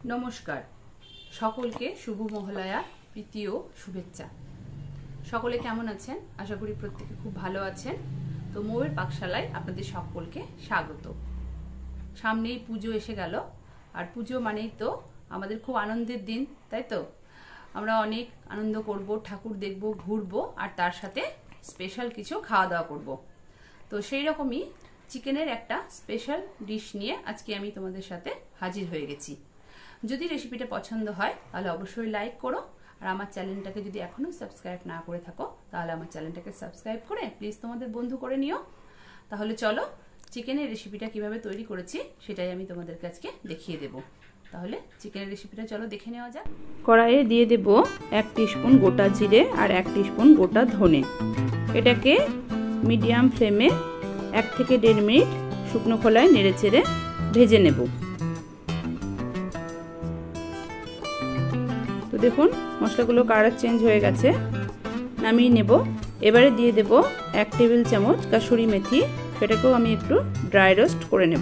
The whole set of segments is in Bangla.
নমস্কার সকলকে শুভ মহালয়া প্রীতি ও শুভেচ্ছা। সকলে কেমন আছেন? আশা করি প্রত্যেকে খুব ভালো আছেন। তো মৌয়ের পাকশালায় আপনাদের সকলকে স্বাগত। সামনেই পুজো এসে গেল, আর পুজো মানেই তো আমাদের খুব আনন্দের দিন, তাই তো? আমরা অনেক আনন্দ করব, ঠাকুর দেখব, ঘুরবো, আর তার সাথে স্পেশাল কিছু খাওয়া দাওয়া করব। তো সেই রকমই চিকেনের একটা স্পেশাল ডিশ নিয়ে আজকে আমি তোমাদের সাথে হাজির হয়ে গেছি। যদি রেসিপিটা পছন্দ হয় তাহলে অবশ্যই লাইক করো, আর আমার চ্যানেলটাকে যদি এখনো সাবস্ক্রাইব না করে থাকো তাহলে আমার চ্যানেলটাকে সাবস্ক্রাইব করে প্লিজ তোমাদের বন্ধু করে নিও। তাহলে চলো চিকেনের রেসিপিটা কিভাবে তৈরি করেছি সেটাই আমি তোমাদেরকে আজকে দেখিয়ে দেব। তাহলে চিকেনের রেসিপিটা চলো দেখে নেওয়া যাক। কড়াইয়ে দিয়ে দেব 1 টিস্পুন গোটা জিরে আর 1 টিস্পুন গোটা ধনে। এটাকে মিডিয়াম ফ্লেমে 1 থেকে 1.5 মিনিট শুকনো খোলায় নেড়েচেড়ে ভেজে নেব। তো দেখুন মশলাগুলো কালার চেঞ্জ হয়ে গেছে, নামিয়ে নেব। এবারে দিয়ে দেব 1 টেবিল চামচ কাসুরি মেথি, সেটাকেও আমি একটু ড্রাই রোস্ট করে নেব।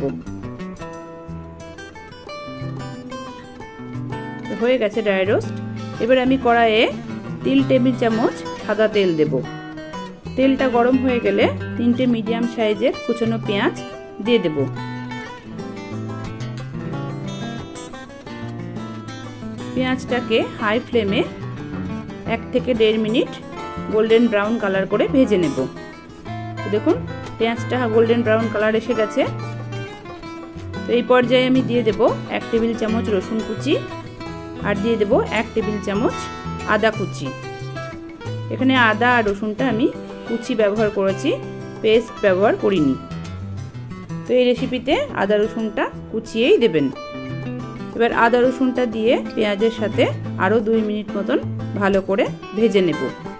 হয়ে গেছে ড্রাই রোস্ট। এবার আমি কড়াইয়ে 3 টেবিল চামচ সাদা তেল দেব। তেলটা গরম হয়ে গেলে 3টে মিডিয়াম সাইজের কুচনো পেঁয়াজ দিয়ে দেব। পেঁয়াজটাকে হাই ফ্লেমে 1 থেকে 1.5 মিনিট গোল্ডেন ব্রাউন কালার করে ভেজে নেব। দেখুন পেঁয়াজটা গোল্ডেন ব্রাউন কালার এসে গেছে। তো এই পর্যায়ে আমি দিয়ে দেব 1 টেবিল চামচ রসুন কুচি, আর দিয়ে দেব 1 টেবিল চামচ আদা কুচি। এখানে আদা আর রসুনটা আমি কুচি ব্যবহার করেছি, পেস্ট ব্যবহার করিনি। তো এই রেসিপিতে আদা রসুনটা কুচিয়েই দেবেন। এবার আদা রসুনটা দিয়ে পেঁয়াজের সাথে আরও 2 মিনিট মতন ভালো করে ভেজে নেব।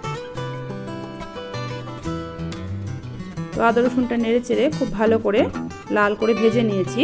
তো আদা রসুনটা নেড়ে চেড়ে খুব ভালো করে লাল করে ভেজে নিয়েছি।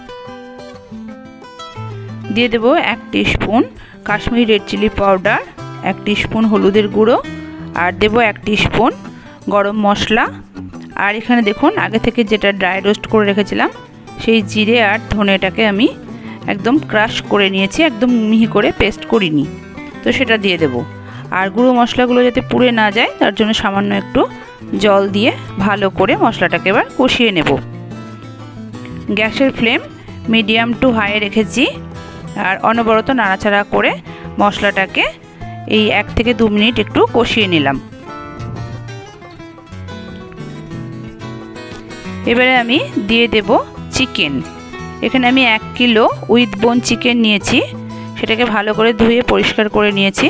দিয়ে দেব 1 teaspoon Kashmiri red chilli powder, 1 teaspoon হলুদের গুঁড়ো, আর দেব 1 টিস্পুন গরম মশলা। আর এখানে দেখুন আগে থেকে যেটা ড্রাই রোস্ট করে রেখেছিলাম সেই জিরে আর ধনেটাকে আমি একদম ক্রাশ করে নিয়েছি, একদম মিহি করে পেস্ট করিনি। তো সেটা দিয়ে দেব। আর গুঁড়ো মশলাগুলো যাতে পুড়ে না যায় তার জন্য সামান্য একটু জল দিয়ে ভালো করে মশলাটাকে এবার কষিয়ে নেব। গ্যাসের ফ্লেম মিডিয়াম টু হাই রেখেছি, আর অনবরত নাড়াচাড়া করে মশলাটাকে এই 1 থেকে 2 মিনিট একটু কষিয়ে নিলাম। এবারে আমি দিয়ে দেব চিকেন। এখানে আমি 1 কিলো উইথ বোন চিকেন নিয়েছি, সেটাকে ভালো করে ধুয়ে পরিষ্কার করে নিয়েছি।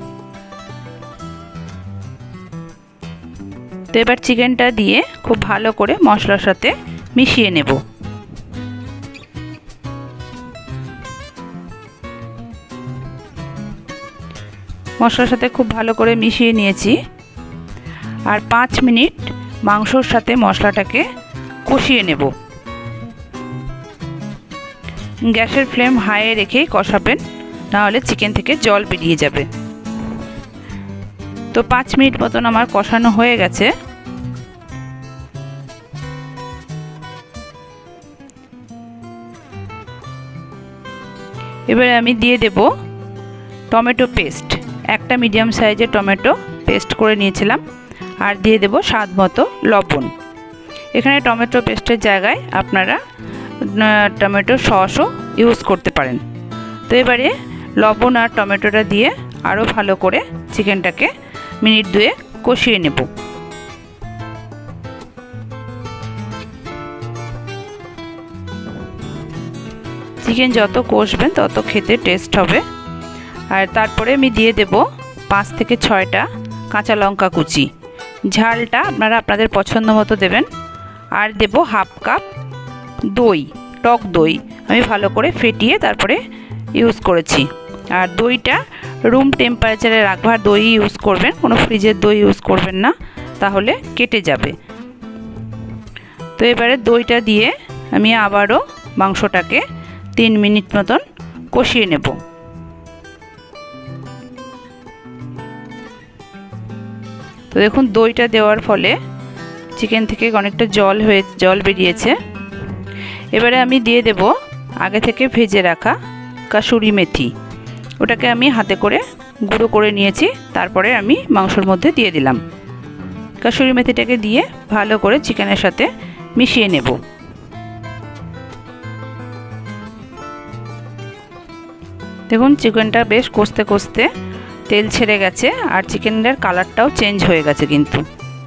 তো এবার চিকেনটা দিয়ে খুব ভালো করে মশলার সাথে মিশিয়ে নেব। মশলার সাথে খুব ভালো করে মিশিয়ে নিয়েছি, আর 5 মিনিট মাংসর সাথে মশলাটাকে কষিয়ে নেব। গ্যাসের ফ্লেম হাইয়ে রেখেই কষাবেন, নাহলে চিকেন থেকে জল বেরিয়ে যাবে। তো 5 মিনিট মতন আমার কষানো হয়ে গেছে। এবারে আমি দিয়ে দেব টমেটো পেস্ট। একটা মিডিয়াম সাইজের টমেটো পেস্ট করে নিয়েছিলাম, আর দিয়ে দেব স্বাদ মতো লবণ। এখানে টমেটো পেস্টের জায়গায় আপনারা টমেটো সসও ইউজ করতে পারেন। তো এবারে লবণ আর টমেটোটা দিয়ে আরও ভালো করে চিকেনটাকে মিনিট 2 কষিয়ে নেব। চিকেন যত কষবেন তত খেতে টেস্ট হবে। আর তারপরে আমি দিয়ে দেব 5 থেকে 6টা কাঁচা লঙ্কা কুচি। ঝালটা আপনারা আপনাদের পছন্দ মতো দেবেন। আর দেব 1/2 কাপ দই, টক দই আমি ভালো করে ফেটিয়ে তারপরে ইউজ করেছি। আর দইটা রুম টেম্পারেচারে রাখবার দই ইউজ করবেন, কোনো ফ্রিজের দই ইউজ করবেন না, তাহলে কেটে যাবে। তো এবারে দইটা দিয়ে আমি আবারও মাংসটাকে 3 মিনিট মতন কষিয়ে নেব। তো দেখুন দইটা দেওয়ার ফলে চিকেন থেকে অনেকটা জল বেরিয়েছে। এবারে আমি দিয়ে দেব আগে থেকে ভেজে রাখা কাসুরি মেথি, ওটাকে আমি হাতে করে গুঁড়ো করে নিয়েছি। তারপরে আমি মাংসের মধ্যে দিয়ে দিলাম। কাসুরি মেথিটাকে দিয়ে ভালো করে চিকেনের সাথে মিশিয়ে নেব। দেখুন চিকেনটা বেশ কষতে কষতে তেল ছেড়ে গেছে আর চিকেনের কালারটাও চেঞ্জ হয়ে গেছে কিন্তু।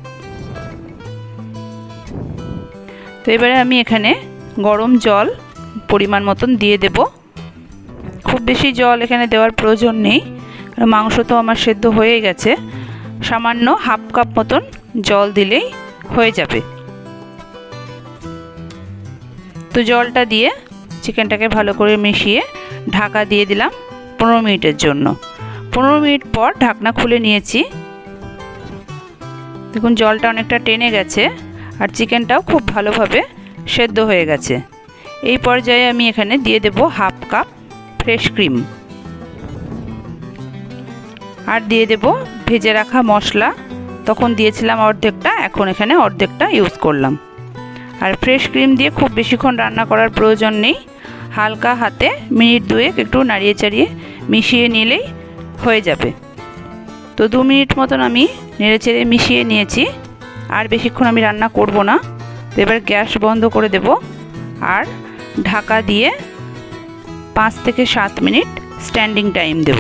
তো এবারে আমি এখানে গরম জল পরিমাণ মতন দিয়ে দেব। খুব বেশি জল এখানে দেওয়ার প্রয়োজন নেই, কারণ মাংস তো আমার সেদ্ধ হয়ে গেছে। সামান্য হাফ কাপ মতন জল দিলেই হয়ে যাবে। তো জলটা দিয়ে চিকেনটাকে ভালো করে মিশিয়ে ঢাকা দিয়ে দিলাম 15 মিনিটের জন্য। 15 মিনিট পর ঢাকনা খুলে নিয়েছি। দেখুন জলটা অনেকটা টেনে গেছে আর চিকেনটাও খুব ভালোভাবে সেদ্ধ হয়ে গেছে। এই পর্যায়ে আমি এখানে দিয়ে দেব হাফ কাপ ফ্রেশ ক্রিম আর দিয়ে দেব ভেজে রাখা মশলা। তখন দিয়েছিলাম অর্ধেকটা, এখন এখানে অর্ধেকটা ইউজ করলাম। আর ফ্রেশ ক্রিম দিয়ে খুব বেশিক্ষণ রান্না করার প্রয়োজন নেই, হালকা হাতে মিনিট 2 একটু নাড়িয়ে চাড়িয়ে মিশিয়ে নিলেই হয়ে যাবে। তো 2 মিনিট মতন আমি নেড়ে চেড়ে মিশিয়ে নিয়েছি। আর বেশিক্ষণ আমি রান্না করব না। তো এবার গ্যাস বন্ধ করে দেব আর ঢাকা দিয়ে 5 থেকে 7 মিনিট স্ট্যান্ডিং টাইম দেব।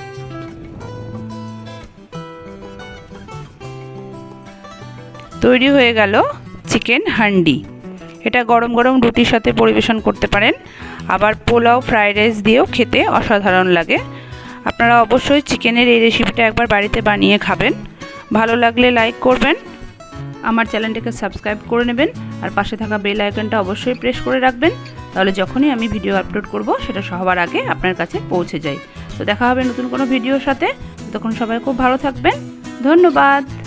তৈরি হয়ে গেল চিকেন হান্ডি। এটা গরম গরম রুটির সাথে পরিবেশন করতে পারেন, আবার পোলাও ফ্রাইড রাইস দিয়েও খেতে অসাধারণ লাগে। আপনারা অবশ্যই চিকেনের এই রেসিপিটা একবার বাড়িতে বানিয়ে খাবেন। ভালো লাগলে লাইক করবেন, আমার চ্যানেলটাকে সাবস্ক্রাইব করে নেবেন আর পাশে থাকা বেল আইকনটা অবশ্যই প্রেস করে রাখবেন, তাহলে যখনই আমি ভিডিও আপলোড করব সেটা সবার আগে আপনার কাছে পৌঁছে যায়। তো দেখা হবে নতুন কোনো ভিডিওর সাথে। তখন সবাই খুব ভালো থাকবেন। ধন্যবাদ।